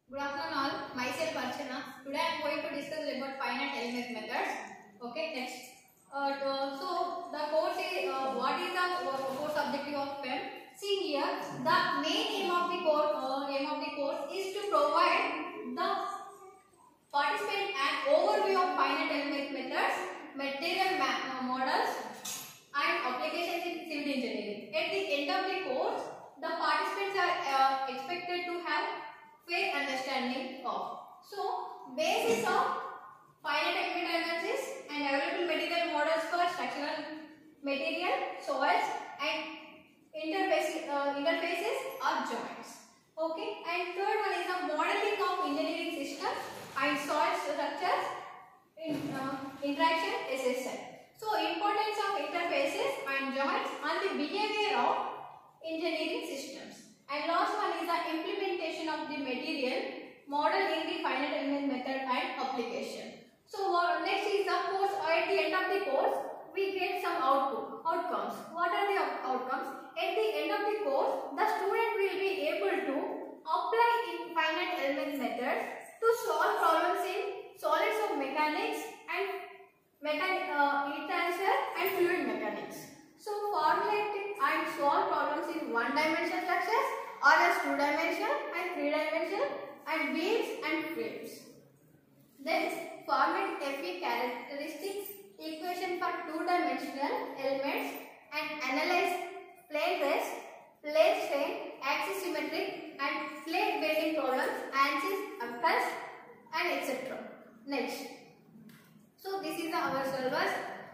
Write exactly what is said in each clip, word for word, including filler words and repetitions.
Good afternoon all. Myself Archana. Today I am going to discuss about finite element methods. Okay, next. Uh, to, so the course is uh, what is the uh, course objective of P E M? See here, the main aim of the course uh, aim of the course is to provide the participant an overview of finite element methods, material uh, models, and applications in civil engineering. At the end of the course, the participants are uh, expected to have fair understanding of. So, basis of finite element analysis and available material models for structural material, soils, and interface, uh, interfaces or joints. Okay, and third one is the modeling of engineering systems and soil structures in uh, interaction S S I. So, importance of interfaces and joints on the behavior of engineering systems. And last one is the implementation of the material model in the finite element method and application. So uh, next is the course. At the end of the course, we get some output outcomes. What are the outcomes? At the end of the course, the student will be able to apply in finite element methods to solve problems in solids of mechanics and mechanic uh, heat transfer and fluid mechanics. So formulate and solve problems in one dimensional structures or as two dimensional and three dimensional and beams and frames. Then formulate F E characteristics equation for two dimensional elements and analyze plane rest, plane strain, axis symmetric and plate bending problems, axis occurs and et cetera. Next. So this is the our syllabus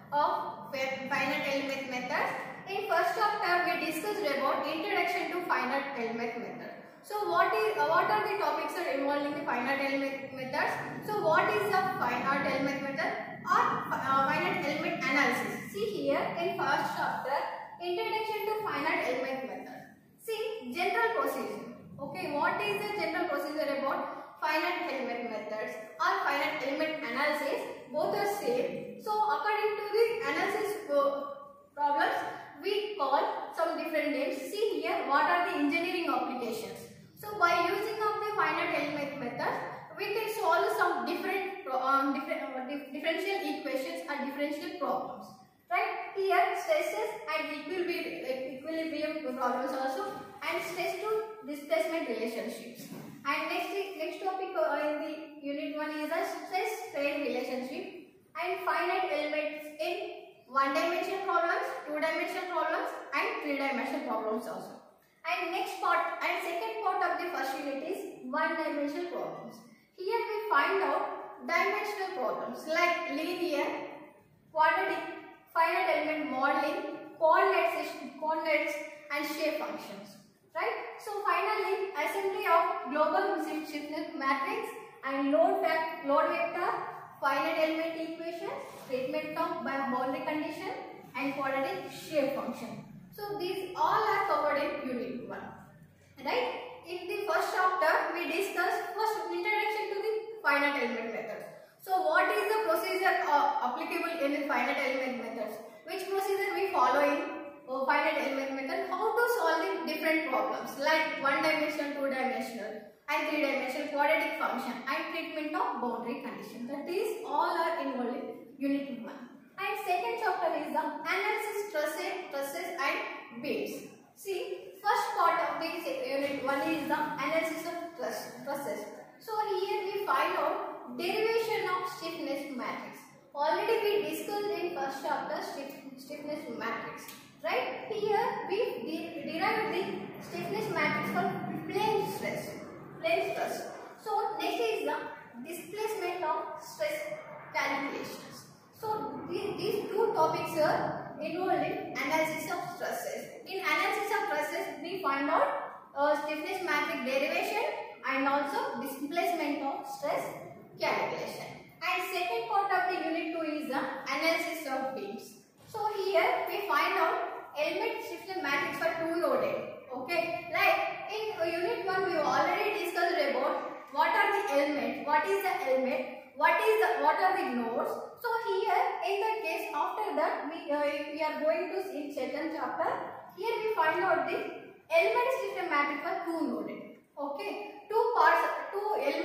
of finite element methods. In first chapter, we discussed about introduction to finite element method. So what is uh, what are the topics are involved in the finite element methods? So what is the finite element method or uh, finite element analysis? See here in first chapter, introduction to finite element method. See general procedure. Okay, what is the general procedure about finite element methods or finite element analysis? Both are same. So according to the analysis uh, problems, we call some different names. See here what are the engineering applications. So by using of the finite element method, we can solve some different um, different uh, differential equations or differential problems. Right? Here stresses and equilibrium, equilibrium problems also, and stress to displacement relationships. And next next topic uh, in the unit one is the stress strain relationship and finite elements in one dimensional problems, two dimensional problems and three dimensional problems also. And next part and second part of the first unit is one dimensional problems. Here we find out dimensional problems like linear, quadratic, finite element modeling, coordinates, coordinates and shape functions. Right? So finally, assembly of global stiffness matrix and load fact, load vector, finite element equation, treatment of boundary condition and quadratic shape function. So these all are covered in unit one. Right? In the first chapter, we discussed first introduction to the finite element methods. So what is the procedure uh, applicable in the finite element methods? Which procedure we follow in uh, finite element method? How to solve the different problems like one dimensional, two dimensional and three dimensional quadratic function and treatment of boundary condition. That is all are involved in unit one. And second chapter is the analysis stresses, stresses and beams. See, first part of the unit one is the analysis of stresses. So here we find out derivation of stiffness matrix. Already we discussed in first chapter stiff, stiffness matrix. Right? Here we de derive the stiffness matrix for plane stress. Plane stress. So next is the displacement of stress calculations. So these, these two topics are involved in analysis of stresses. In analysis of stresses, we find out uh, stiffness matrix derivation and also displacement of stress calculation. And second part of the unit two is the analysis of beams. So here we find out element stiffness matrix for two noded. Okay, like in uh, unit one we already discussed about what are the elements, what is the element, what is the what are the nodes. So here in that case, after that we uh, we are going to see second chapter. Here we find out the element stiffness matrix for two noded. Okay, two parts, two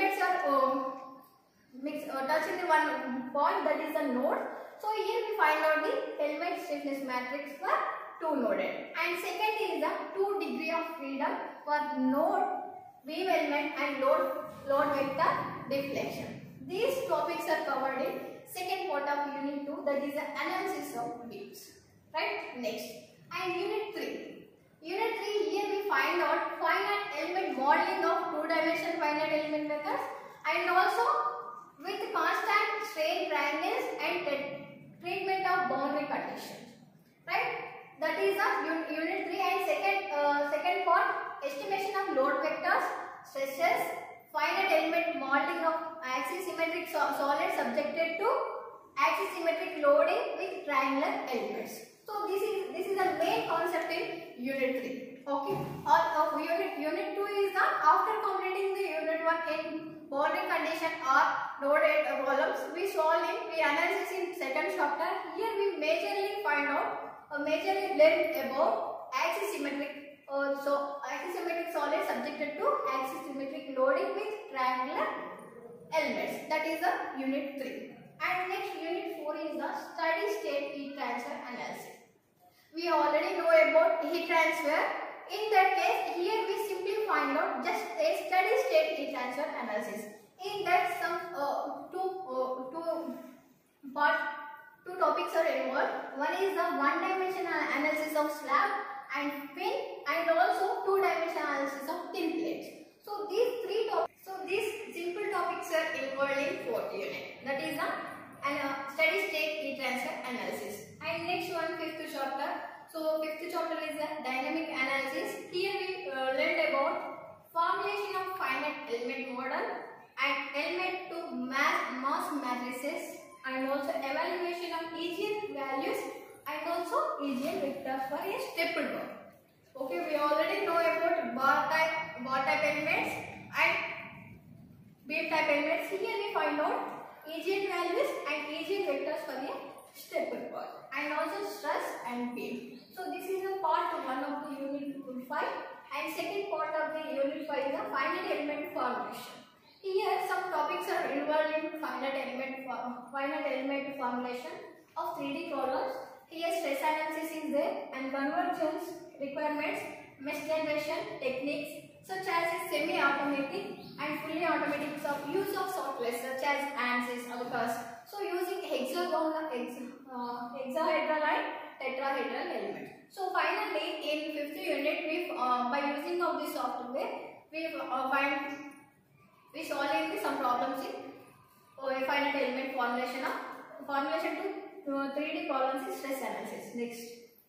touch in the one point, that is the node. So here we find out the element stiffness matrix for two noded. And second is the two degree of freedom for node, beam element and load load vector deflection. These topics are covered in second part of unit two, that is the analysis of beams. Right? Next. And unit three. Unit three, here we find out finite element modeling of two dimensional finite element methods, and also with constant strain triangles and treatment of boundary conditions. Right? That is the unit three. And second uh, second part, estimation of load vectors, stresses, finite element modeling of axisymmetric so solid subjected to axisymmetric loading with triangular elements. So this is this is the main concept in unit three. Okay. Or uh, unit unit two is the after completing the unit one in boundary condition or loaded uh, columns, we solve in we analysis in second chapter. Here we majorly find out uh, majorly learn about axisymmetric uh, so axisymmetric solid subjected to axisymmetric loading with triangular elements. That is the unit three. And next unit four is the steady state heat transfer analysis. We already know about heat transfer. In that case, here we simply find out just a steady state heat transfer analysis. In that, some uh, two uh, two part two topics are involved. One is the one-dimensional analysis of slab and pin, and also two-dimensional analysis of thin plates. So these three topics. So these simple topics are involved in fourth unit. That is the and uh, steady state heat transfer analysis. And next one, fifth chapter. So fifth chapter is the dynamic analysis. Here we uh, learned about formulation of finite element model and element to mass mass matrices, and also evaluation of Eigen values and also Eigen vectors for a stepped curve. Okay, we already know about bar type bar type elements and beam type elements. Here we find out Eigen values and Eigen vectors for a stepped curve, and also stress and beam. So this is a part one of the unit five, and second part of the unit five is the finite element formulation. Here some topics are involved in finite element finite element formulation of three D problems. Here stress analysis is there, and convergence requirements, mesh generation techniques such as semi-automatic and fully automatic of use of software such as ANSYS, ABAQUS. So using hexagonal, hex, uh, hexahedral and tetrahedral element. So finally, in fifth unit, we uh, by using of this software, we uh, find we solving some problems in uh, finite element formulation of formulation to uh, three D problems in stress analysis. Next.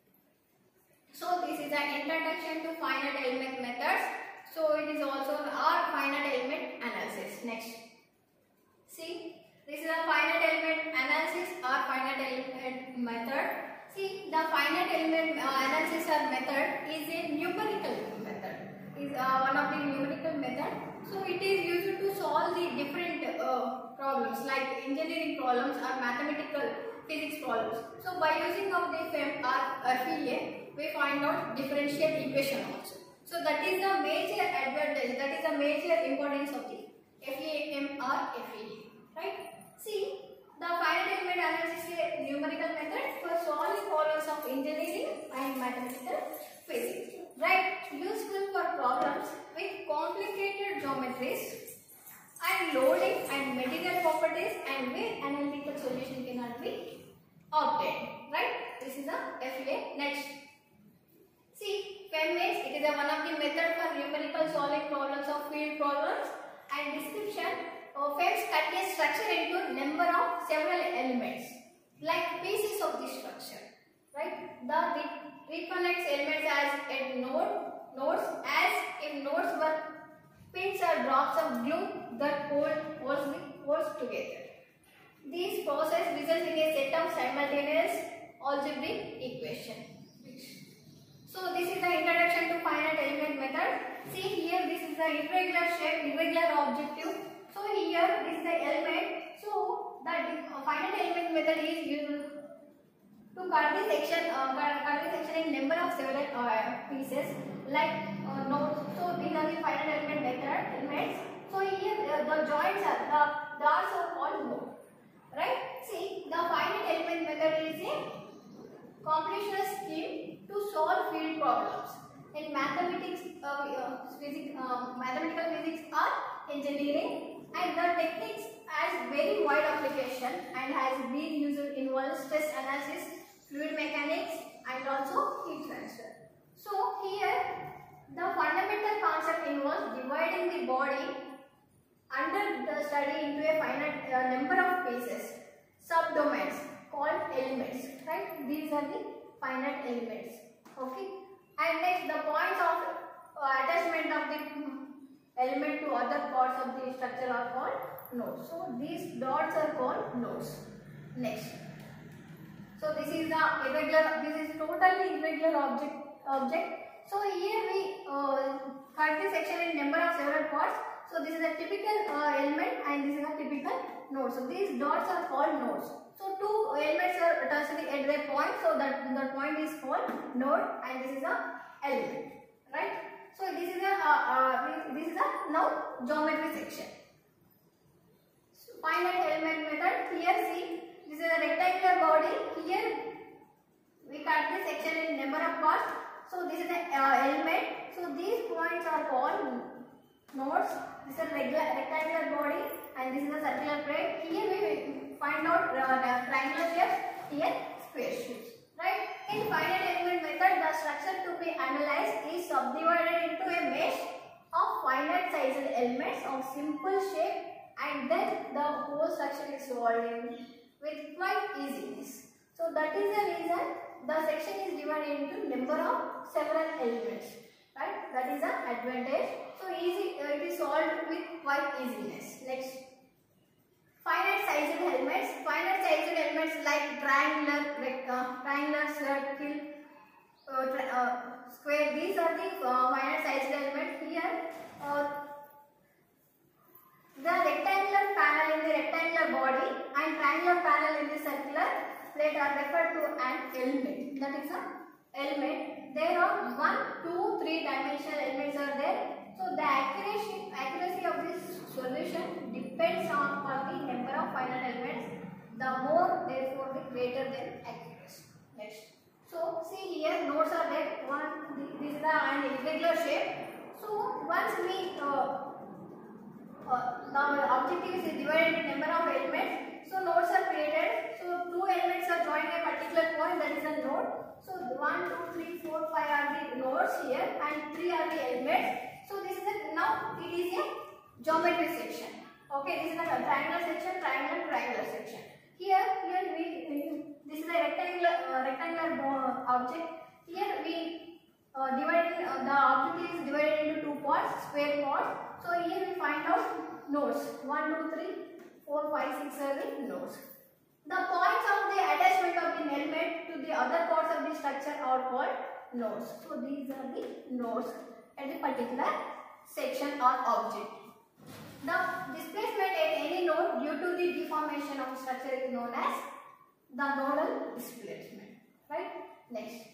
So this is an introduction to finite element methods. So it is also our finite element analysis. Next. See, this is a finite element analysis or finite element method. See, the finite element uh, analysis or method is a numerical method. Is uh, one of the numerical method. So it is used to solve the different uh, problems like engineering problems or mathematical physics problems. So by using of the F E M or F E A, we find out differential equation also. So that is the major advantage, that is the major importance of the F E M or F E A, right? See, the finite element analysis is a numerical method for solving problems of engineering and mathematical physics, right? Useful for problems with complicated geometries and loading and material properties, and where analytical solution cannot be obtained, right? This is the F E A. Next. See, F E M is, it is a one of the method for numerical solving problems of field problems, and description of F E Ms cut a structure into number of several elements like pieces of the structure, right? The re reconnects elements as at node nodes as if nodes were pins or drops of glue that hold holds, holds together. This process results in a set of simultaneous algebraic equations. So this is the introduction to finite element method. See here, this is the irregular shape, irregular objective. So here, this is the element. So the uh, finite element method is used to cut the section, uh, cut the section in number of several uh, pieces like uh, nodes. So these are the finite element method elements. So here uh, the joints are the dots are called node. computational scheme to solve field problems in mathematics, uh, uh, physics, uh, mathematical physics or engineering, and the techniques has very wide application and has been used in stress analysis, fluid mechanics, and also heat transfer. So here the fundamental concept involves dividing the body under the study into a finite uh, number of pieces, subdomains called elements, right? These are the finite elements, okay? And next, the points of uh, attachment of the element to other parts of the structure are called nodes. So these dots are called nodes. Next, so this is the irregular, this is totally irregular object object. So here we uh, cut this section in number of several parts. So this is a typical uh, element and this is a typical node. So these dots are called nodes. So two elements are touching at their point. So that the point is called node and this is a element, right? So this is a uh, uh, this is a now geometry section. So finite element method. Here see, this is a rectangular body. Here we cut this section in number of parts. So this is an uh, element. So these points are called nodes. This is a regular rectangular body and this is a circular plate. Here we find out uh, triangular shapes. Here square shapes. Right? In finite element method, the structure to be analyzed is subdivided into a mesh of finite sized elements of simple shape, and then the whole structure is solved with quite easiness. So that is the reason the section is divided into number of several elements. Right? That is an advantage. So easy, uh, it is solved with quite easiness. Next, finite sized elements. Finite sized elements like triangular, uh, triangular, circle, uh, tri uh, square. These are the uh, finite sized elements. Here, uh, the rectangular panel in the rectangular body and triangular panel in the circular plate are referred to an element. That is an element. There are one, two, three dimensional elements are there. So the accuracy accuracy of this solution depends on the number of finite elements. The more, therefore, the greater the accuracy. Next, so see here nodes are there. One, this is an irregular shape. So once we uh, uh, now the objective is divided into number of elements. So nodes are created. So two elements are joined at a particular point, that is a node. So one, two, three, four, five are the nodes here, and three are the elements. So this is a, now it is a geometry section. Okay, this is a triangular section, triangular, triangular section. Here, here we this is a rectangular uh, rectangular object. Here we uh, divided uh, the object is divided into two parts, square parts. So here we find out nodes. One, two, three, four, five, six are the nodes. The points of the attachment of the element to the other parts of the structure are called nodes. So these are the nodes at a particular section or object. The displacement at any node due to the deformation of the structure is known as the nodal displacement. Right? Next.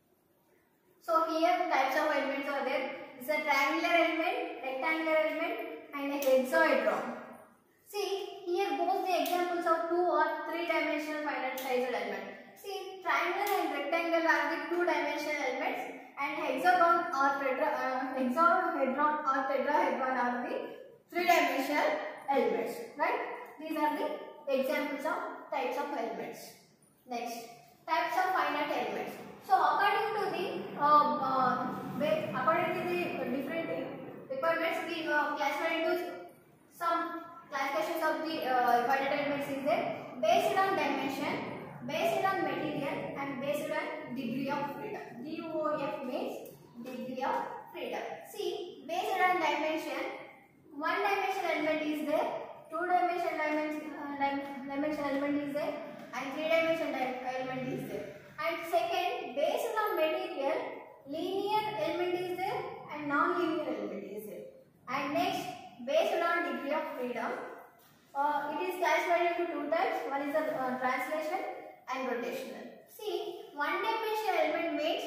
So here types of elements are there. This is a triangular element, rectangular element, and a hexaedron. See here both the examples of two or three dimensional finite sized element. See, triangular and rectangle are the two dimensional elements, and hexagon or tetra, uh, hexahedron or tetrahedron are the three dimensional elements. Right? These are the examples of types of elements. Next, types of finite elements. So according to the uh, uh, according to the different requirements, we uh, classify into some classifications of the uh, finite elements is there based on dimension, based on material, and based on degree of freedom. D O F means degree of freedom. See, based on dimension, one dimensional element is there, two dimensional dimension, uh, dimensional element is there, and three dimensional element is there. And second, based on material, linear element is there and non-linear element is there. And next, based on degree of freedom, uh, it is classified into two types. One is the uh, translation and rotational. See, one dimensional element means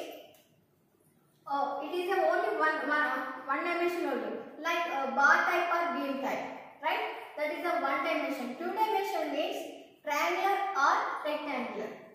uh, it is a only one, one, one dimension only, like a bar type or beam type, right? That is a one dimension. Two dimensional means triangular or rectangular.